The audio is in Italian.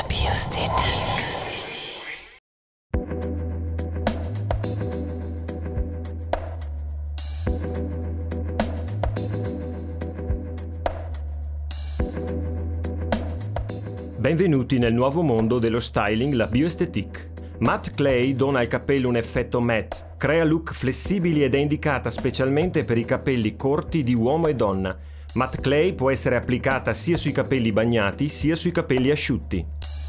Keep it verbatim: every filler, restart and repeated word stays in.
La bioestetica. Benvenuti nel nuovo mondo dello styling, la bioestetica. Matte Clay dona al capello un effetto matte, crea look flessibili ed è indicata specialmente per i capelli corti di uomo e donna. Matte Clay può essere applicata sia sui capelli bagnati sia sui capelli asciutti.